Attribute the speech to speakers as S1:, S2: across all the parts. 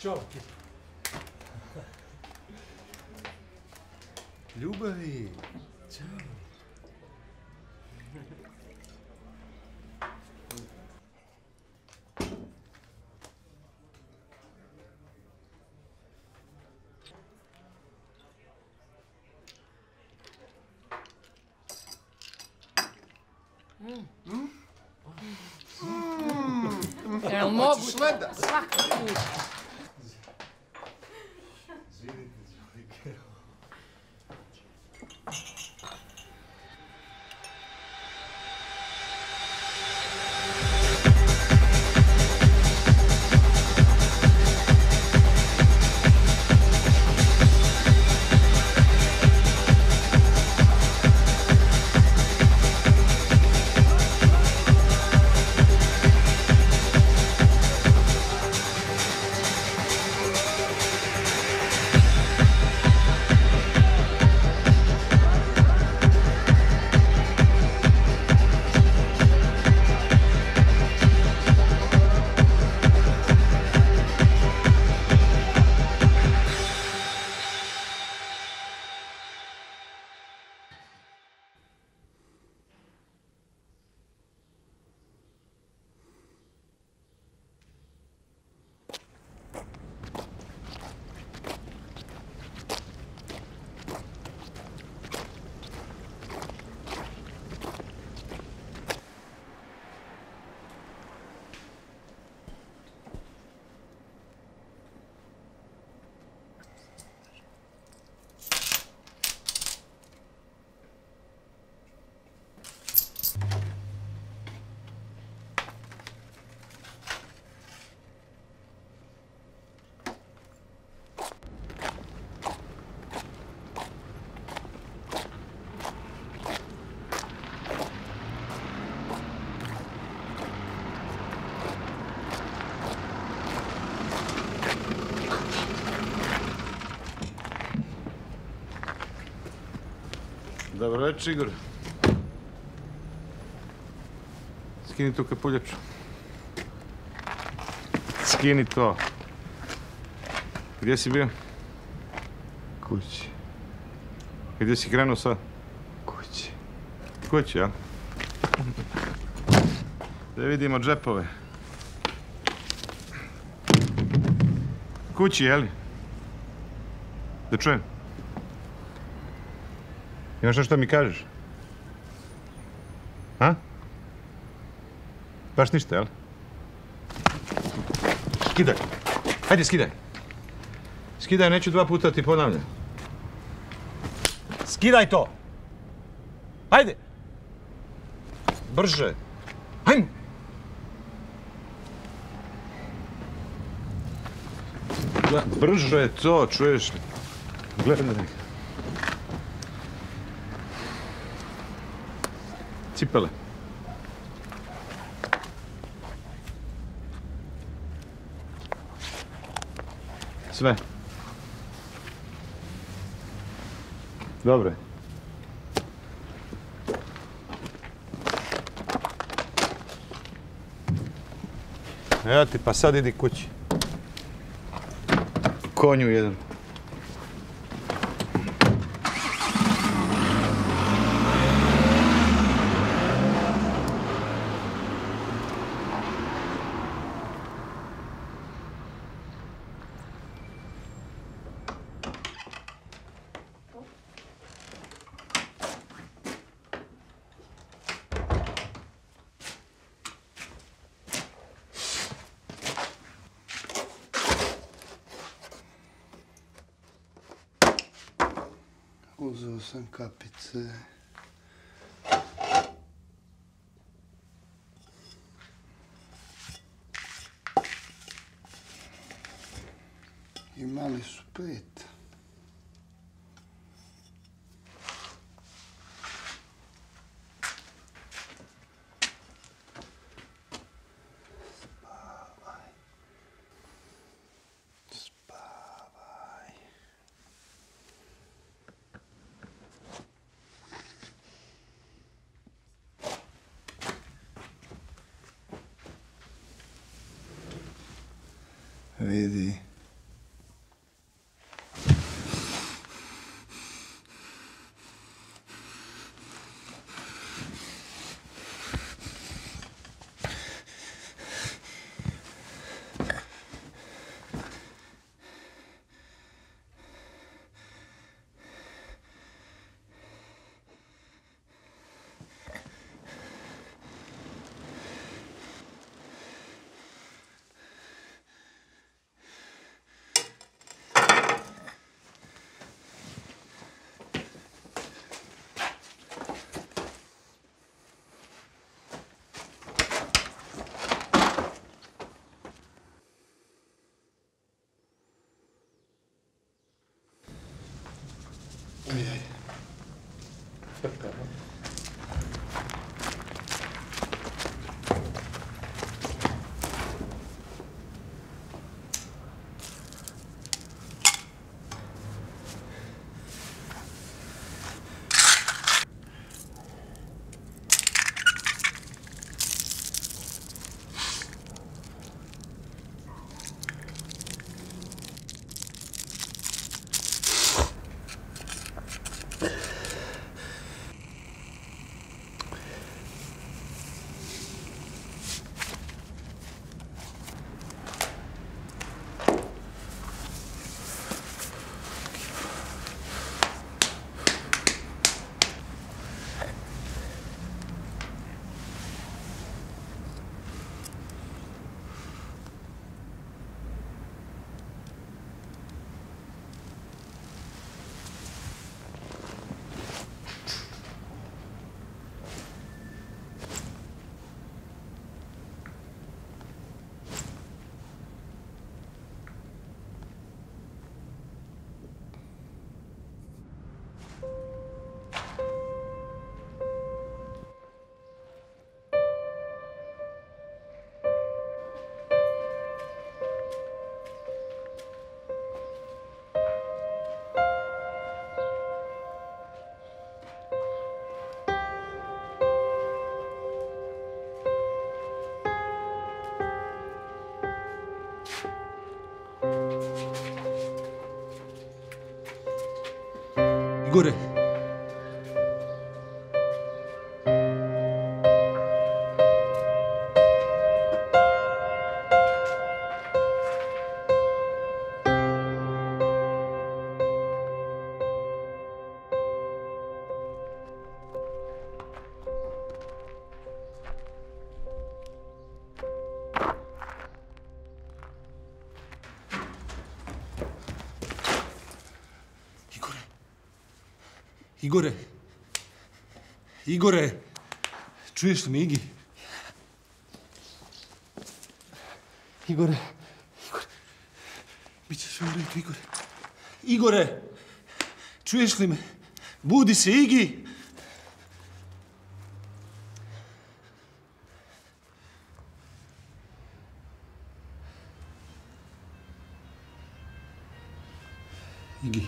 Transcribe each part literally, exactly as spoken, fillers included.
S1: Ćao. Ljubavi. Ćao.
S2: Jel mogu?
S1: Šleda.
S2: Svaki put.
S3: Dobro večer, Igor. Skini tu kapuljaču. Skini to. Gdje si bio?
S1: Kući.
S3: Gdje si krenuo sad?
S1: Kući.
S3: Kući, ja? Da vidimo džepove. Kući, jeli? Da čujem. Imaš nešto mi kažeš? Ha? Baš ništa, jel? Skidaj. Hajde, skidaj. Skidaj, neću dva puta ti ponavljam. Skidaj to! Hajde! Brže! Hajmo! Brže to, čuješ li? Gledaj. Cipele. Sve. Dobro. Evo ti, pa sad idi kući. Konju jedan.
S1: Uzeo sam kapice. Imali su pet. Spavaj. Spavaj. Vidi,
S4: Igore. Igore. Igore. Čuješ li me, Igi? Igore. Igore. Biće sve u redu, Igore. Igore. Čuješ li me? Budi se, Igi. Igi.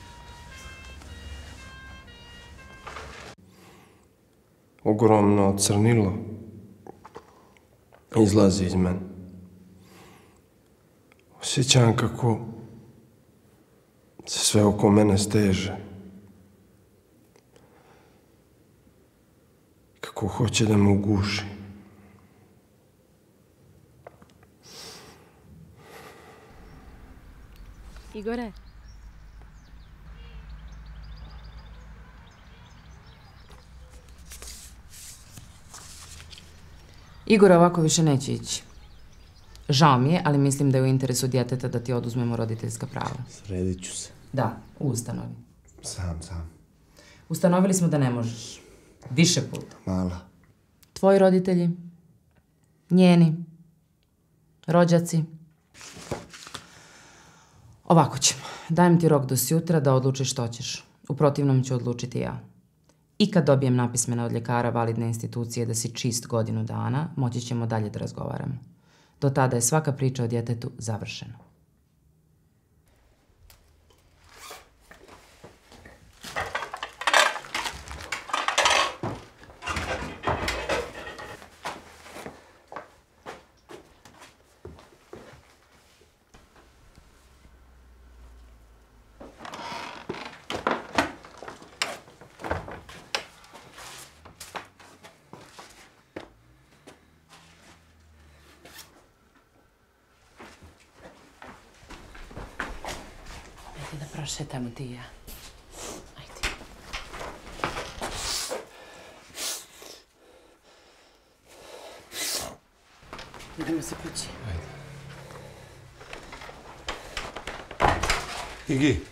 S5: Ogromno crnilo izlazi iz mene. Osjećam kako se sve oko mene steže. Kako hoće da me uguši.
S2: Igore.
S6: Igor ovako više neće ići. Žao mi je, ali mislim da je u interesu djeteta da ti oduzmemo roditeljska prava.
S1: Sredit ću se.
S6: Da, u ustanovi.
S1: Sam, sam.
S6: Ustanovili smo da ne možeš. Više puta.
S1: Mala.
S6: Tvoji roditelji, njeni, rođaci. Ovako ćemo. Dajem ti rok do sjutra da odlučiš što ćeš. U protivnom ću odlučiti ja. I kad dobijem napismena od ljekara validne institucije da si čist godinu dana, moći ćemo dalje da razgovaramo. Do tada je svaka priča o djetetu završena. Da prošetamo ti i ja. Ajde. Idemo se kući.
S4: Ajde. Igi.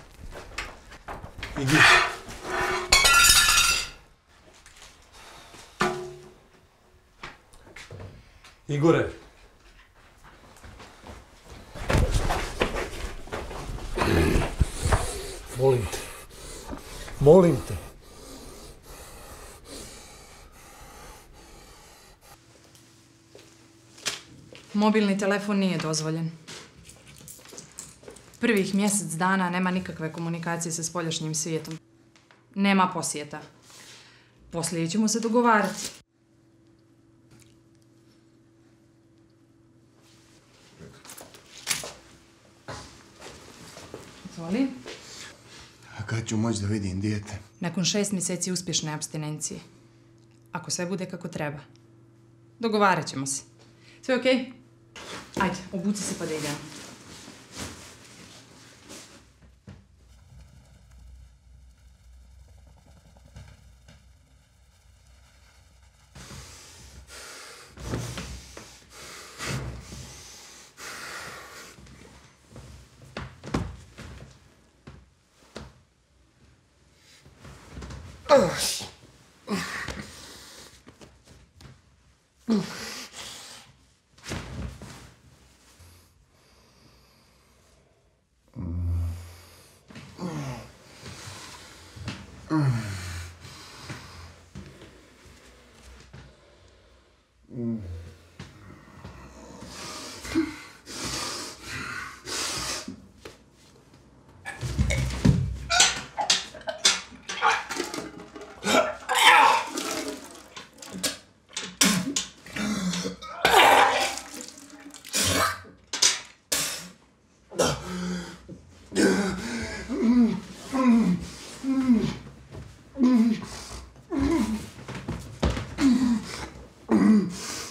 S4: Igi. Igore. Molim te. Molim te.
S2: Mobilni telefon nije dozvoljen. Prvih mjesec dana nema nikakve komunikacije sa spoljašnjim svijetom. Nema posjeta. Poslije ćemo se dogovarati. Zvoli?
S1: A kad ću moći da vidim dijete?
S2: Nakon šest mjeseci uspješne apstinencije. Ako sve bude kako treba. Dogovarat ćemo se. Sve okej? Okay? Ajde, obuci se pa da idemo.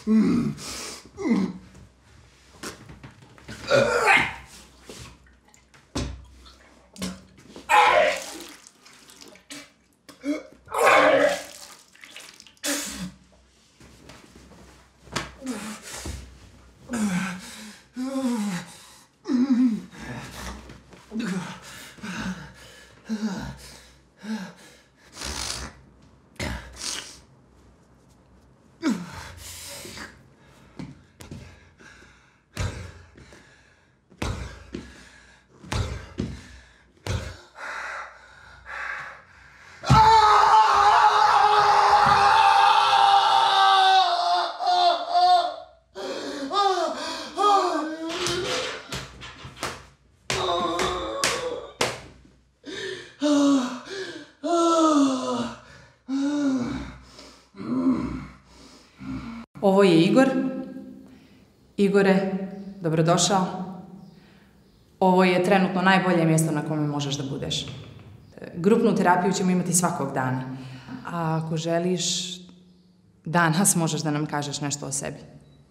S2: Ovo je Igor. Igore, dobrodošao. Ovo je trenutno najbolje mjesto na kome možeš da budeš. Grupnu terapiju ćemo imati svakog dana. A ako želiš, danas možeš da nam kažeš nešto o sebi.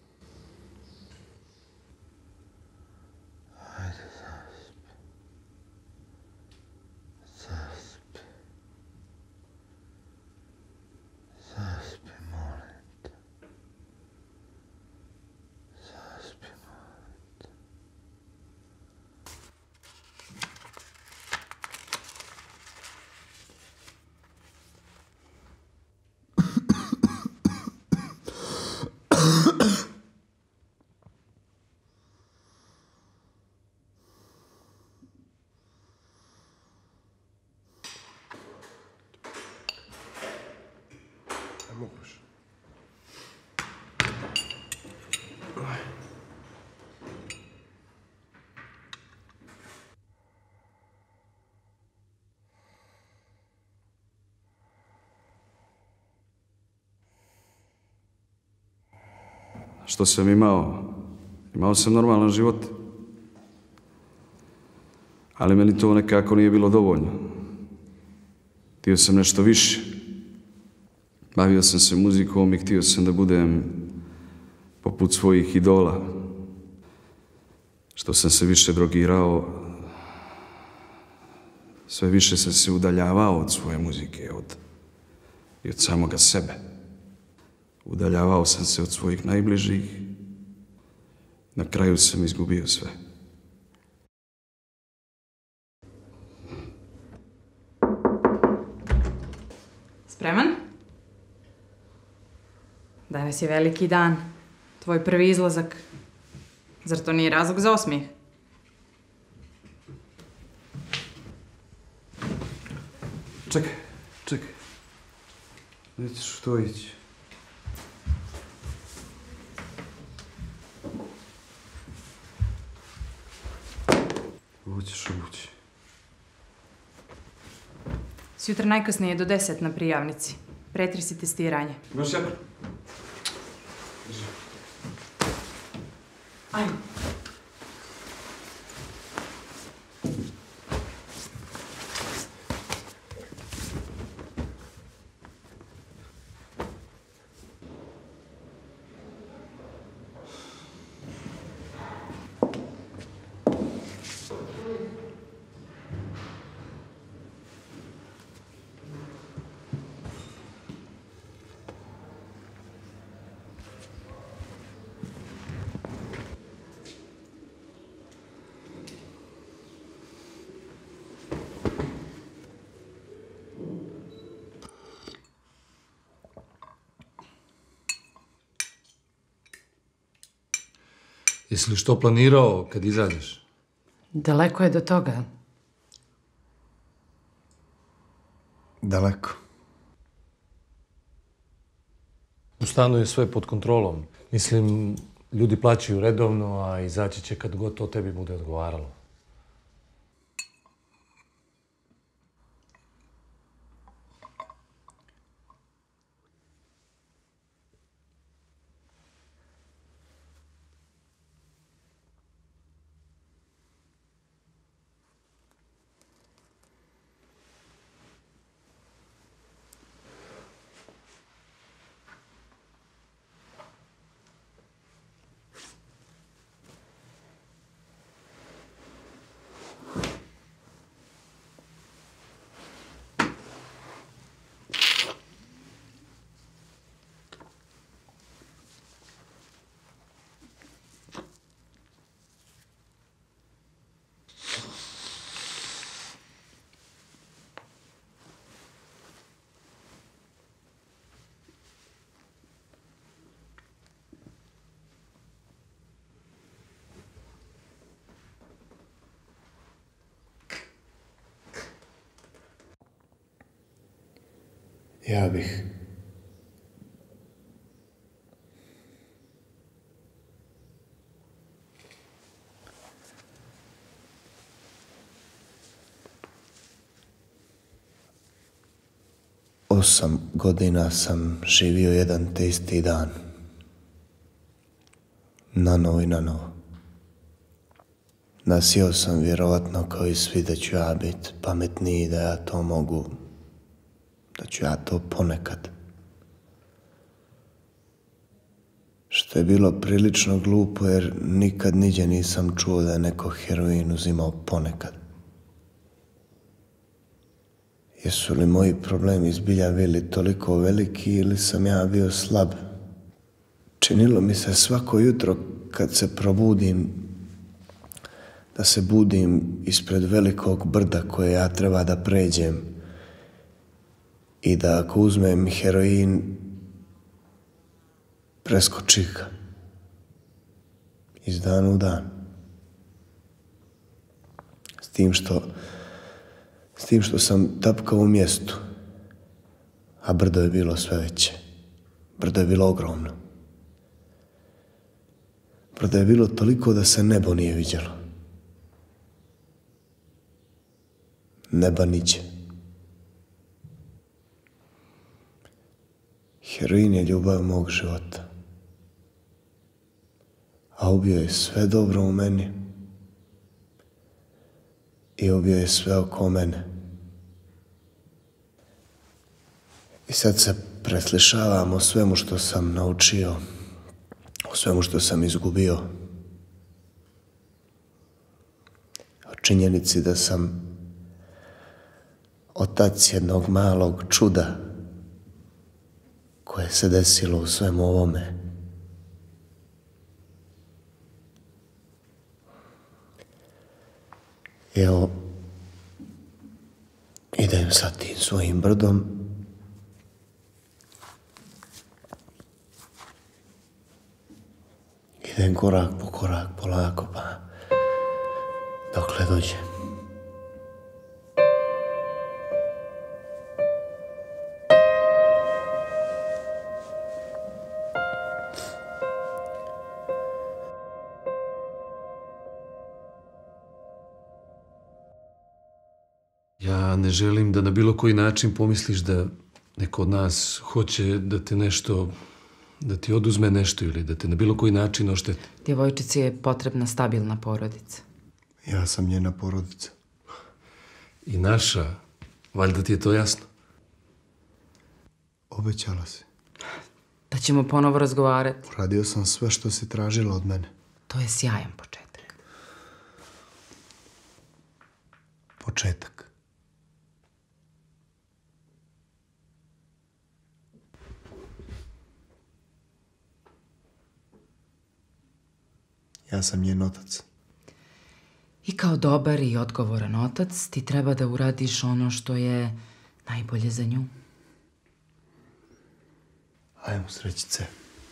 S5: Ne mogu još.
S7: Što sam imao? Imao sam normalan život. Ali meni to nekako nije bilo dovoljno. Htio sam nešto više. Bavio sam se muzikom i htio sam da budem poput svojih idola. Što sam se više drogirao, sve više sam se udaljavao od svoje muzike od, i od samoga sebe. Udaljavao sam se od svojih najbližih. Na kraju sam izgubio sve.
S2: Spreman? Danas je veliki dan. Tvoj prvi izlazak. Zar to nije razlog za osmijeh?
S7: Čekaj, čekaj. Nećeš to ići. Ovo ćeš obući.
S2: Sjutra najkasnije do deset na prijavnici. Pretresi testiranje.
S7: Imaš jako?
S2: Ajmo.
S4: Jesi li što planirao kad izađeš?
S6: Daleko je do toga.
S1: Daleko.
S4: U stanu je sve pod kontrolom. Mislim, ljudi plaćaju redovno, a izaći će kad god to tebi bude odgovaralo.
S1: Ja bih... Osam godina sam živio jedan te isti dan. Na novo i na novo. Nasio sam vjerovatno kao i svi da ću ja biti pametniji, da ja to mogu, da ću ja to ponekad. Što je bilo prilično glupo jer nikad niđe nisam čuo da je neko heroin uzimao ponekad. Jesu li moji problemi zbilja bili toliko veliki ili sam ja bio slab? Činilo mi se svako jutro kad se probudim da se budim ispred velikog brda koje ja treba da pređem i da ako uzmem heroin preskoči ga iz dana u dan. S tim što s tim što sam tapkao u mjestu, a brdo je bilo sve veće. Brdo je bilo ogromno. Brdo je bilo toliko da se nebo nije viđalo. Neba niđe. Heroin je ljubav mog života. A ubio je sve dobro u meni i ubio je sve oko mene. I sad se preslišavam o svemu što sam naučio, o svemu što sam izgubio. O činjenici da sam otac jednog malog čuda koje se desilo u svemu ovome. Evo, idem sa tim svojim brdom. Idem korak po korak, polako, pa dokle dođem.
S4: Ja ne želim da na bilo koji način pomisliš da neko od nas hoće da te nešto, da ti oduzme nešto ili da te na bilo koji način ošteti.
S6: Djevojčici je potrebna stabilna porodica.
S1: Ja sam njena porodica.
S4: I naša, valjda ti je to jasno?
S1: Obećala si.
S6: Da ćemo ponovo razgovarati.
S1: Uradio sam sve što si tražila od mene.
S6: To je sjajan početak.
S1: Početak. Ja sam njen otac.
S6: I kao dobar i odgovoran otac ti treba da uradiš ono što je najbolje za nju.
S1: Ajmo, srećice.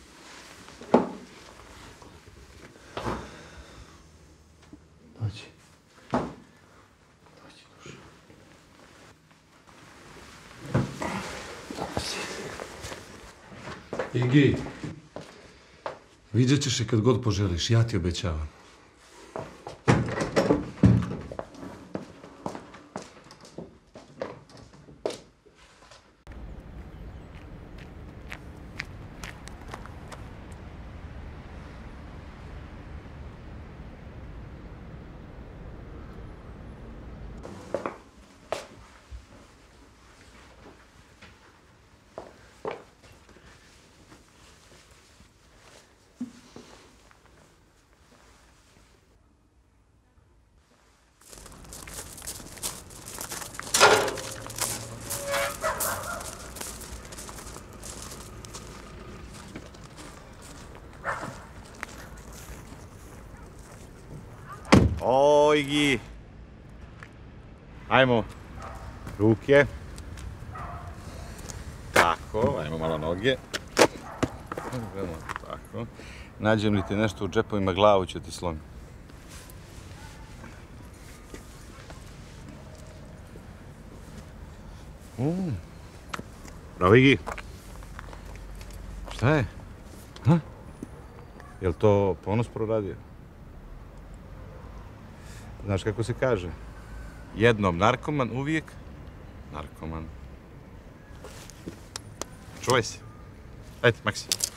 S1: Dođi. Dođi, duša.
S4: Igi, vidjet ćeš je kad god poželiš, ja ti obećavam.
S3: Ojgi. Ajmo. Ruke. Tako, ajmo malo noge. Tako. Nađem li ti nešto u džepovima, glavu ću ti slomiti. Um. Bravo, Igi. Šta je? Ha? Jel to Ponos proradio? Znaš kako se kaže? Jednom narkoman, uvijek narkoman. Čuvaj se. Ajde, Maksi.